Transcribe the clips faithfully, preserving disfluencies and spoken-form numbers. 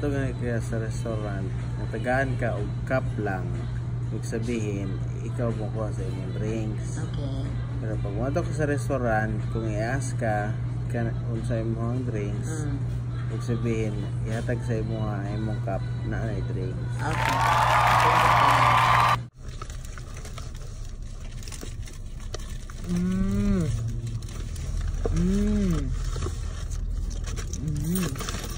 Mumoto ka kaya sa restaurant, natagaan ka o cup lang, ibig sabihin, ikaw mo ko sa imong drinks. Okay. Pero pag mumoto ka sa restaurant, kung i-ask ka, ka sa imong drinks, mm. ibig sabihin, ihatag sa imong imong cup na ay drinks. Okay. Mmm. Mmm. Mmm.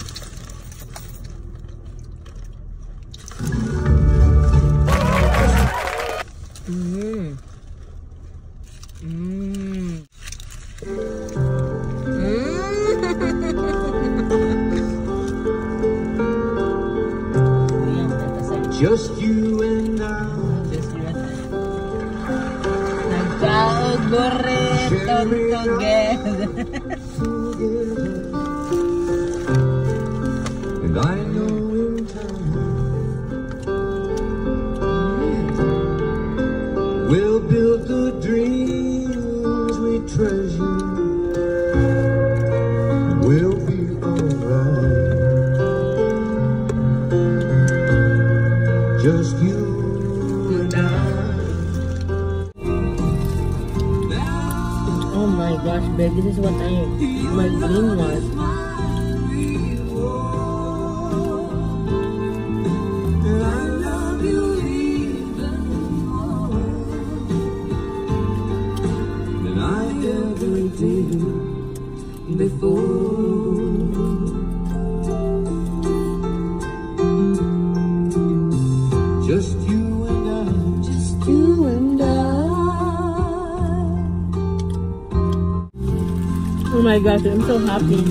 Mmm. Mmm. Just you and I. Nagkaog burrito together. And I know in time we'll build the dreams we treasure. We'll be alright. Just you and I. Oh my gosh, babe, this is what I my dream was. Before just you and I, just you and I. Oh my gosh, I'm so happy.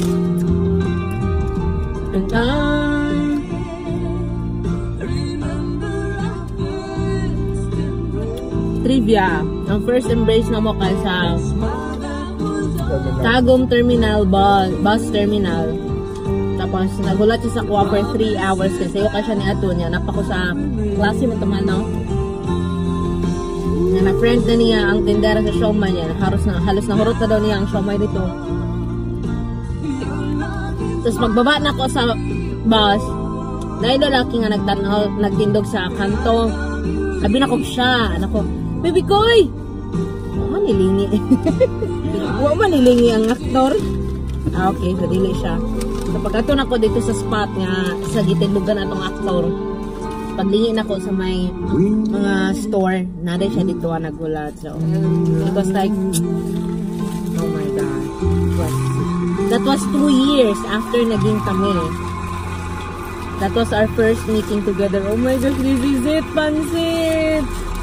And I trivia. Ang first embrace na mo kay sa Tagum Terminal bus, bus terminal. Tapos nagulat siya sa kuha for three hours kasi yung kasya ni ato niya. Napako sa klase mo taman, no? Na friend na niya ang tindera sa siomay niya. Halos na, halos na hurot na daw niya ang siomay dito. Tapos magbaba na ako sa bus. Dahil lalaki nga nagtanaw, nagtindog sa kanto. Sabi na ko siya, anak ko, babykoi! Oh, manilingi. Huwag manilingi ang aktor. Ah, okay, so dili siya. So pagkato na ko dito sa spot nga sa gitindugan atong aktor, paglingi na ko sa may mga store, naday siya dito na nagulat. So it was like, oh my god, was, that was two years after naging kami. That was our first meeting together. Oh my gosh, this is it, pansit!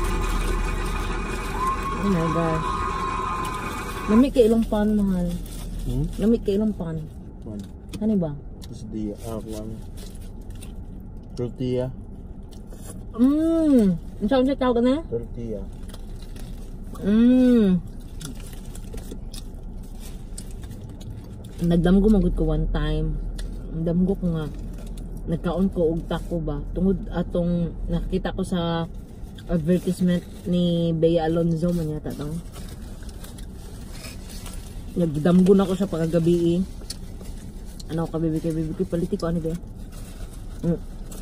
Oh my gosh. Lamig ka ilang pan, mahal. Hmm? Lamig ka ilang pan. Pan. Ano ba? Tapos di, ah, one. Tortilla. Mmm. Ang saan siya tawag na? Tortilla. Mmm. Nagdamgo magod ko one time. Nagdamgo ko nga. Nagkaon ko og taco ba. Tungod atong nakita ko sa advertisement ni Bea Alonzo man yata tang. Nagdamgo na ko sa pagkagabi. Ano ka baby kay baby ko paliti ko ano ba? Mm.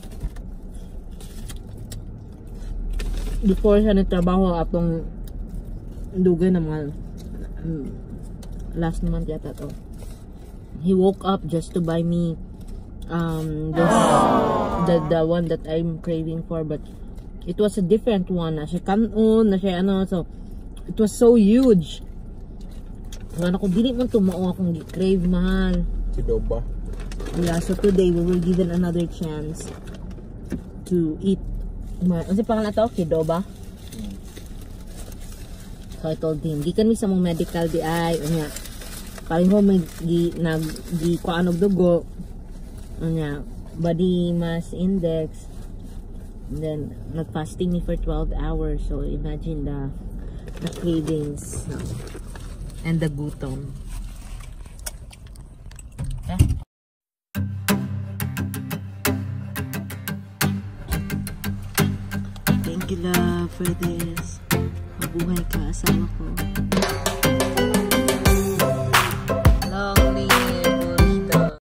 Before siya nagtrabaho atong dugay na mga um, last month yata to. He woke up just to buy me um this the the one that I'm craving for, but it was a different one. Na siya kanon, na siya ano, so it was so huge. Wala ko dili man tumao akong crave, mahal. Kidoba. Yeah, so today we will give it another chance to eat. Ano si pangalan to? Kidoba. Hmm. So I told him, di kami sa mong medical di ay, unya. Paring ho may gi nag gi kuanog dugo. Unya, body mass index. And then nag-fasting me for twelve hours. So imagine the the cravings. No. And the gutom. Okay. Thank you, love, for this. Mabuhay ka, asawa ko.